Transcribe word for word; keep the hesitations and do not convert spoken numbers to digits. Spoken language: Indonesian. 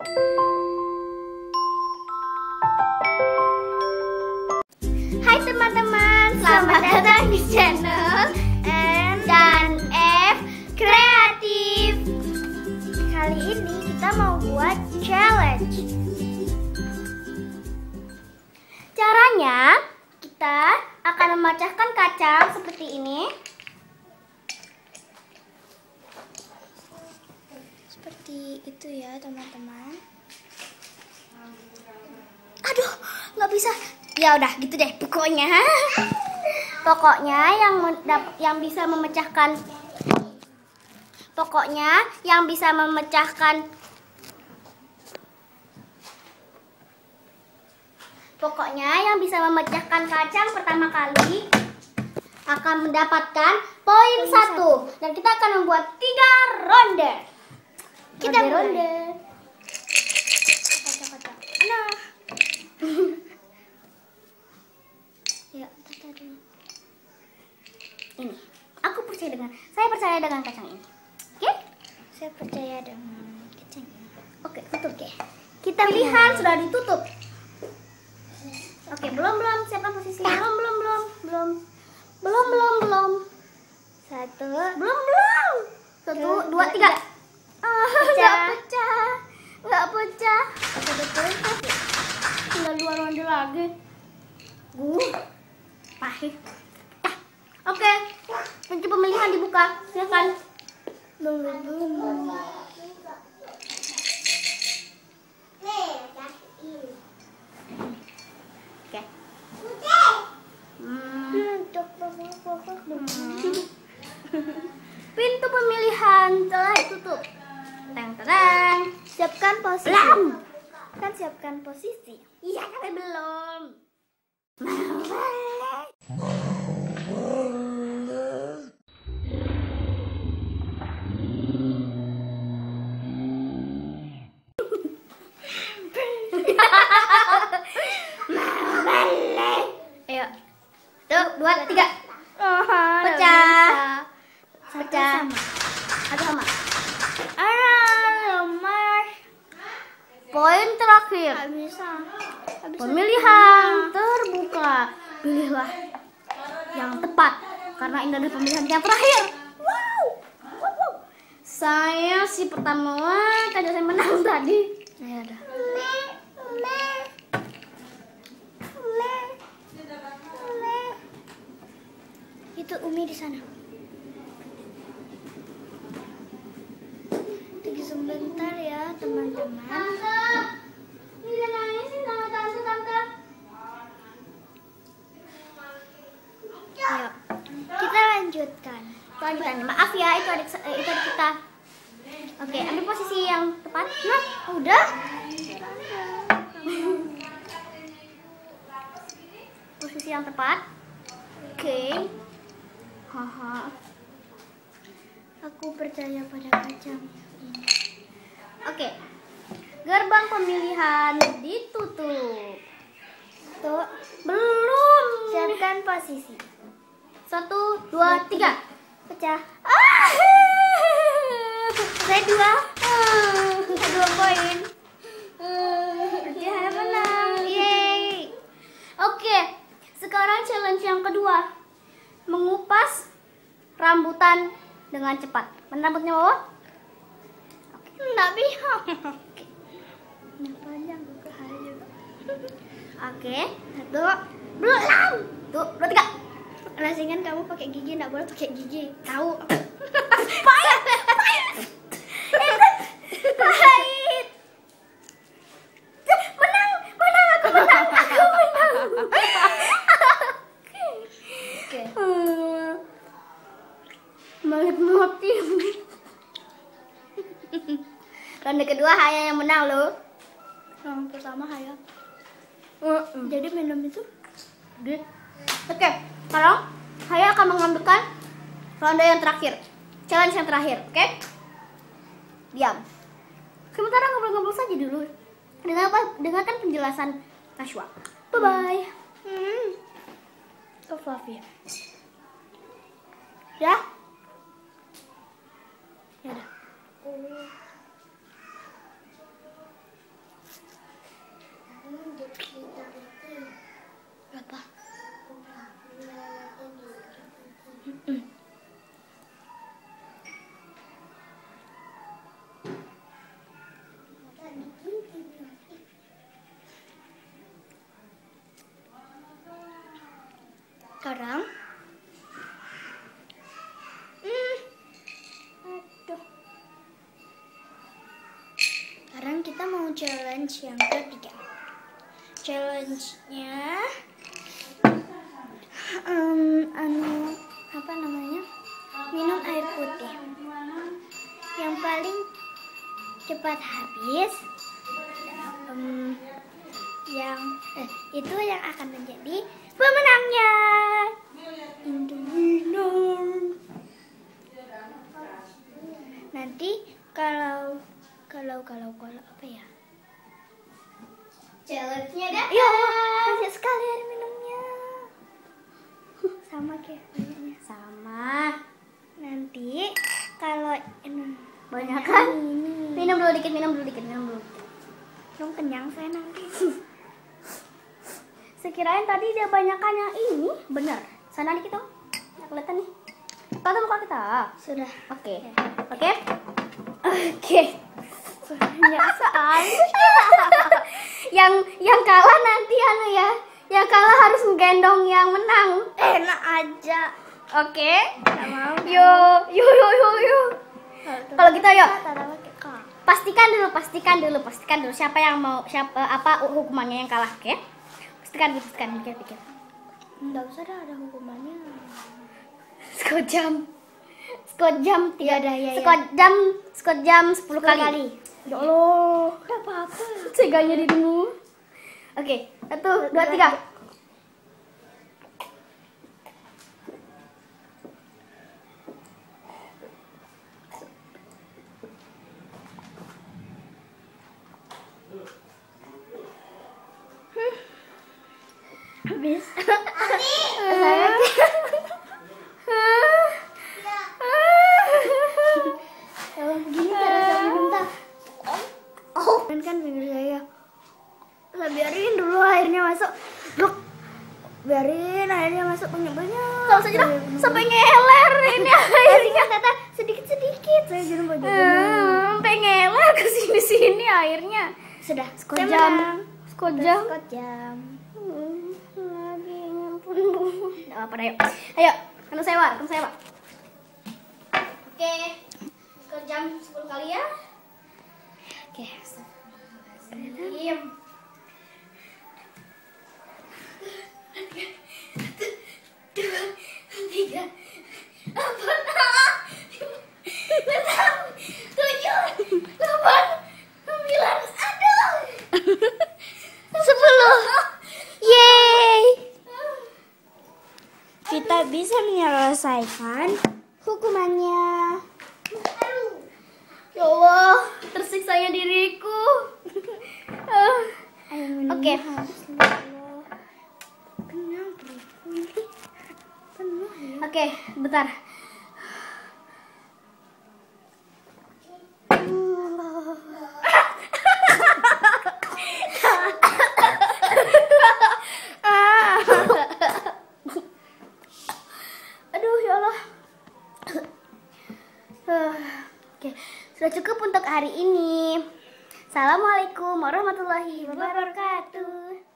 Hai teman-teman, selamat datang di channel M dan F Kreatif. Kali ini kita mau buat challenge. Caranya, kita akan memecahkan kacang seperti ini. Seperti itu ya teman-teman. Aduh, nggak bisa. Ya udah gitu deh. Pokoknya, pokoknya yang yang bisa memecahkan, pokoknya yang bisa memecahkan, pokoknya yang bisa memecahkan kacang pertama kali akan mendapatkan poin satu. Dan kita akan membuat tiga ronde. Kita ronde. Kacang-kacang. Nah. Ya, ini. Aku percaya dengan, saya percaya dengan kacang ini. Oke? Saya percaya dengan kacang ini. Oke, tutup deh. Kita pilihan sudah ditutup. Oke, belum belum siapkan posisi. Belum belum belum belum belum belum belum. Satu. Belum belum. Satu, dua, tiga. Ah, nggak pecah, nggak pecah. Oke, betul. Tinggal dua ronde lagi. Uh, pahit. Ah, oke. Kunci pemilihan dibuka. Silakan. Belum belum. Pintu pemilihan telah ditutup. Teng-teng. Siapkan posisi. Belum. Kan siapkan posisi. Iya, tapi belum. Ayo. Tuh, dua, tiga. Pecah. Pecah. Atau sama? Mas. Poin terakhir. Pemilihan terbuka. Pilihlah yang tepat karena ini adalah pemilihan yang terakhir. Wow. Wow. Saya si pertama kan saya menang tadi. Ya udah. Itu Umi di sana. Tunggu sebentar ya teman-teman. Ini nangis sih sama tante tante. Ayo, kita lanjutkan. Lanjutkan. Maaf ya, itu adik eh, itu adik kita. Oke, ambil posisi yang tepat. Nah, udah. Posisi yang tepat. Oke. Haha. Aku percaya pada kacang ini. Oke. Gerbang pemilihan ditutup. Tuh, belum. Siapkan posisi. Satu, dua, tiga. Pecah. Ah! Saya dua. Saya dua poin. Dia menang. Yeay. Oke. Sekarang challenge yang kedua. Mengupas rambutan dengan cepat. Mana rambutnya, Wawa? Oke. Nggak bisa. Yang panjang ke hayu. Oke. Satu. Belum. Tuh, dua, tiga. Rasingan kamu pakai gigi, nggak boleh pakai gigi. Tahu? Pahit, pahit, pahit. Menang, menang aku menang, aku menang. Oke. Malah mati. Ronde kedua Haya yang menang loh. Yang pertama Haya. Jadi minum itu. Oke. Sekarang saya akan mengambilkan ronde yang terakhir, challenge yang terakhir, oke? Okay? Diam. Sementara ngobrol-ngobrol saja dulu. Dengar apa? Dengarkan penjelasan Nashwa. Bye bye. Hmm. So fluffy. Ya? Ya udah. Sekarang hmm. Aduh. Sekarang kita mau challenge yang ketiga. Challenge-nya um, anu apa namanya? Minum air putih. Yang paling cepat habis um, yang eh, itu yang akan menjadi pemenangnya. Nanti kalau kalau kalau kalau apa ya? Challenge-nya dah. Yo, banyak sekalian minumnya. Sama kayak banyaknya. Sama. Nanti kalau ini banyak kan? Ini. Minum dulu dikit, minum dulu dikit, minum dulu. Dong kenyang saya nanti. Sekirain tadi dia banyakan yang ini, bener. Sana dikit dong. Nggak kelihatan nih. Kata muka kita. Sudah. Oke. Oke. Oke. Biasa aja. yang yang kalah nanti anu ya. Yang kalah harus menggendong yang menang. Enak aja. Oke. Yo, yo, yo, yo, yo. Kalau gitu yuk. Pastikan dulu, pastikan dulu, pastikan dulu siapa yang mau siapa apa hukumannya yang kalah, oke? Okay? Pastikan, pastikan, pikir-pikir. Enggak usah dah ada hukumannya. Skot jam. Skot jam tiga ada ya. Skot jam, skot jam sepuluh kali. Ya Allah. Enggak apa-apa. Seganya dirimu. Oke, satu, dua, tiga. Habis. Saya oh, gini cara saya minum tak? Oh, kan kan bibir saya. Saya biarin dulu airnya masuk. Blok. Biarin airnya masuk banyak-banyak. Kalau saja sampai ngeler ini airnya kata sedikit-sedikit. Saya jadi baju. Sampai ngeler ke sini-sini airnya. Sudah, skot jam. Skot jam. Skot jam. Lagi ngampun bu. Nggak apa-apa, ayo. Ayo, kamu saya pak, kamu saya pak. Oke, skor jam sepuluh kali ya. Oke. Diam. Satu, dua, tiga, empat, enam, tujuh, delapan, sembilan, aduh, sepuluh. Yeay, kita bisa menyelesaikan hukumannya. Ya Allah, tersiksanya diriku. Oke. Okay. Oke, okay, bentar. Aduh, ya Allah. Oke, sudah cukup untuk hari ini. Assalamualaikum warahmatullahi wabarakatuh.